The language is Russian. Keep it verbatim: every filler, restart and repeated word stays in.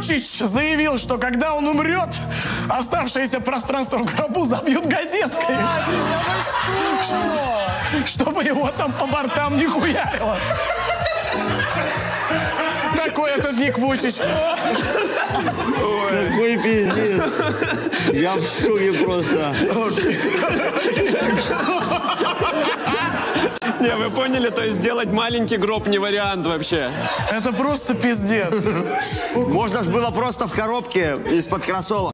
Вучич заявил, что когда он умрет, оставшееся пространство в гробу забьют газеткой. А, да вы что? Чтобы его там по бортам не хуярило. Такой этот Ник Вучич. Какой пиздец. Я в шоке просто. Не, вы поняли, то есть сделать маленький гроб не вариант вообще. Это просто пиздец. Можно ж было просто в коробке из-под кроссовок.